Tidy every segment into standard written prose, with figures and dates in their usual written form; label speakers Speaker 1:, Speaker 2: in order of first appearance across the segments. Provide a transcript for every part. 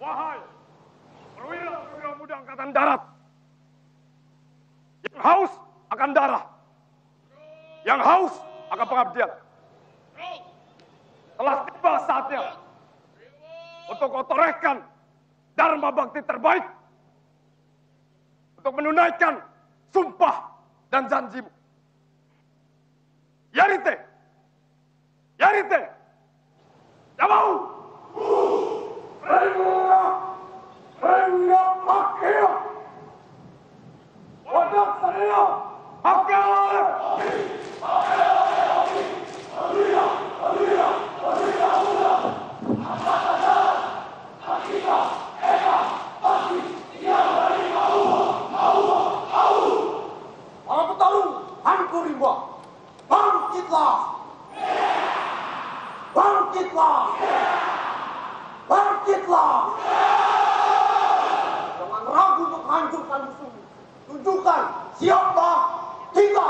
Speaker 1: Wahai perwira muda Angkatan Darat yang haus akan darah, yang haus akan pengabdian, telah tiba saatnya untuk kau torehkan dharma bakti terbaik untuk menunaikan sumpah dan janjimu. Yarite! Yarite! Jamau! Renga makia! Wadak saya! Hakal! Para petarung, Hanku Rimba, bangkitlah! Bangkitlah! Bangkitlah! Jangan ragu untuk hancurkan musuh. Tunjukkan siapa kita.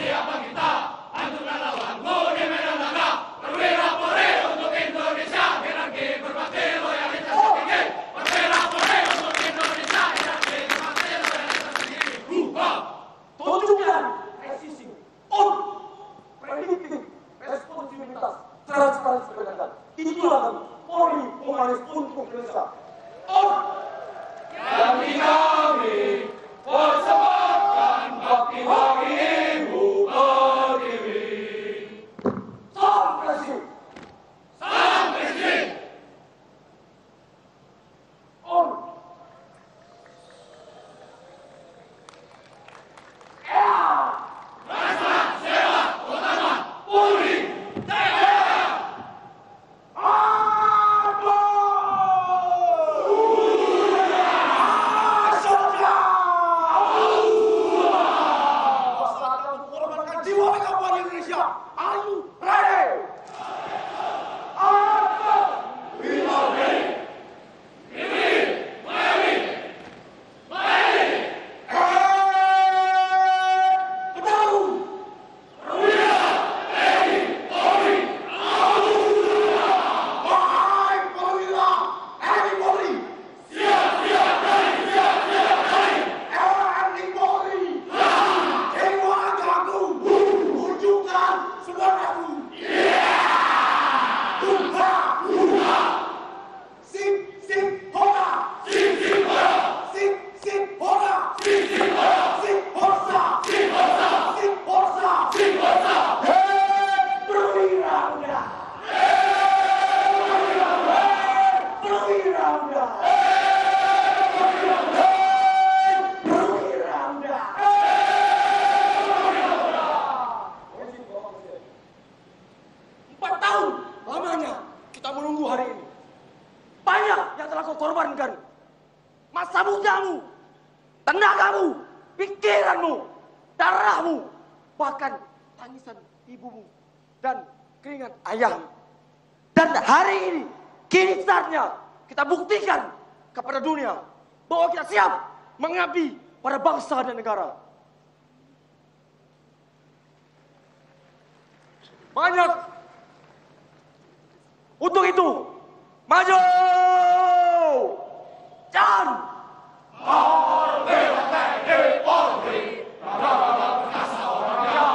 Speaker 2: Hancurkan lawanmu di medan laga, perwira Polri untuk Indonesia.
Speaker 1: Indonesia. On!
Speaker 2: Kami persembahkan bakti bagi Ibu Pertiwi.
Speaker 1: Salam Presiden.
Speaker 2: Salam Presiden.
Speaker 1: On!
Speaker 2: Rasa sewa utama Polri.
Speaker 1: Korbankan masa mudamu, tenagamu, pikiranmu, darahmu, bahkan tangisan ibumu dan keringat ayahmu. Dan hari ini, kini saatnya kita buktikan kepada dunia bahwa kita siap mengabdi pada bangsa dan negara. Banyak. Untuk itu, maju! Dan
Speaker 2: Merdeka TNI Polri. Rasa orangnya.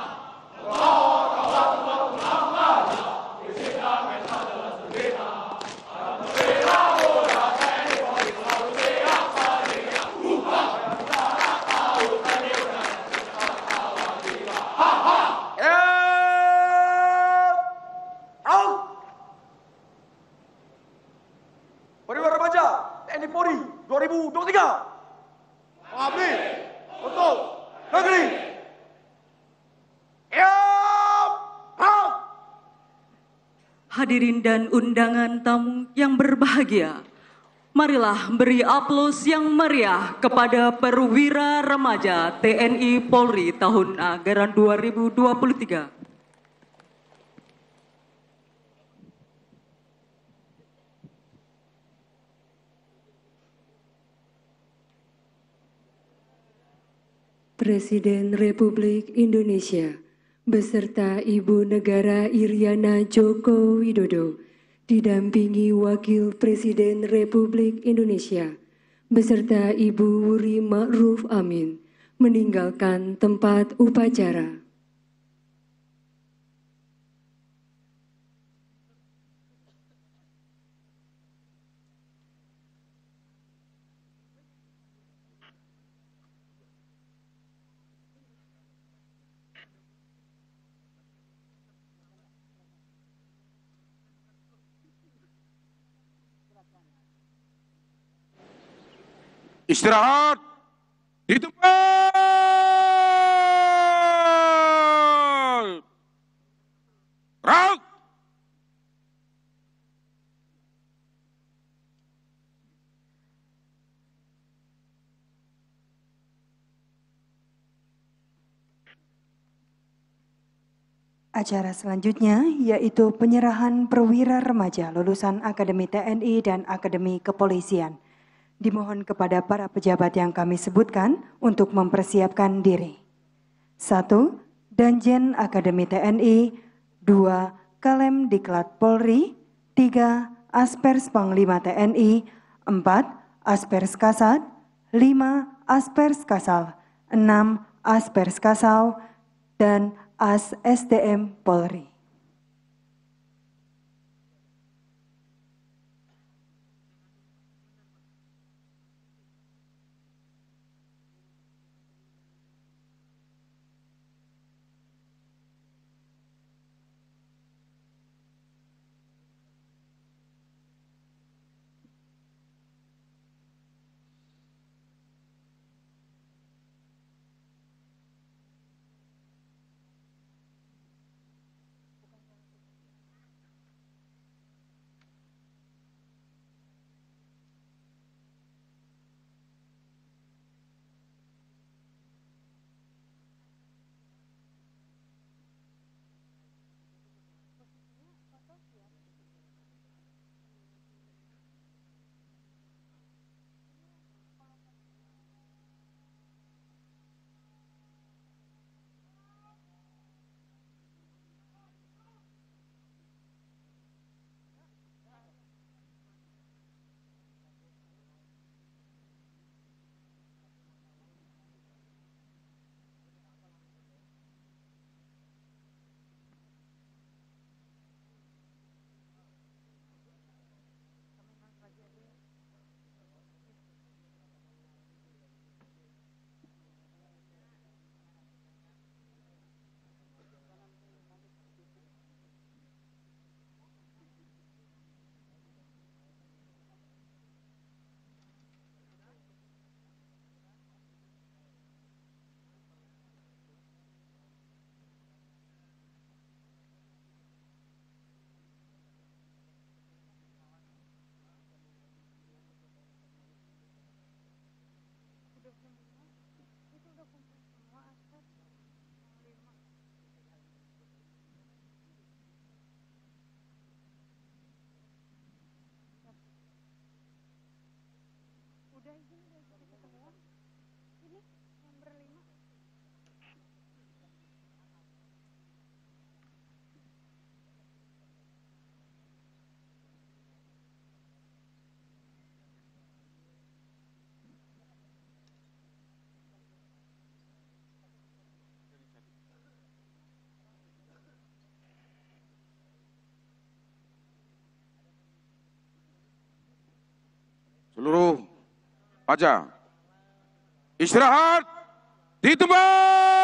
Speaker 1: Perwira Remaja TNI Polri 2023 mengabdi untuk negeri.
Speaker 3: Hadirin dan undangan tamu yang berbahagia, marilah beri aplaus yang meriah kepada Perwira Remaja TNI Polri tahun anggaran 2023.
Speaker 4: Presiden Republik Indonesia beserta Ibu Negara Iriana Joko Widodo didampingi Wakil Presiden Republik Indonesia beserta Ibu Wuri Ma'ruf Amin meninggalkan tempat upacara.
Speaker 5: Istirahat di tempat. Gerak.
Speaker 6: Acara selanjutnya yaitu penyerahan perwira remaja lulusan Akademi TNI dan Akademi Kepolisian. Dimohon kepada para pejabat yang kami sebutkan untuk mempersiapkan diri. 1. Danjen Akademi TNI. 2. Kalem Diklat Polri. 3. Aspers Panglima TNI. 4. Aspers Kasat. 5. Aspers Kasal. 6. Aspers Kasau. Dan As SDM Polri.
Speaker 5: Seluruh pajak istirahat di tempat.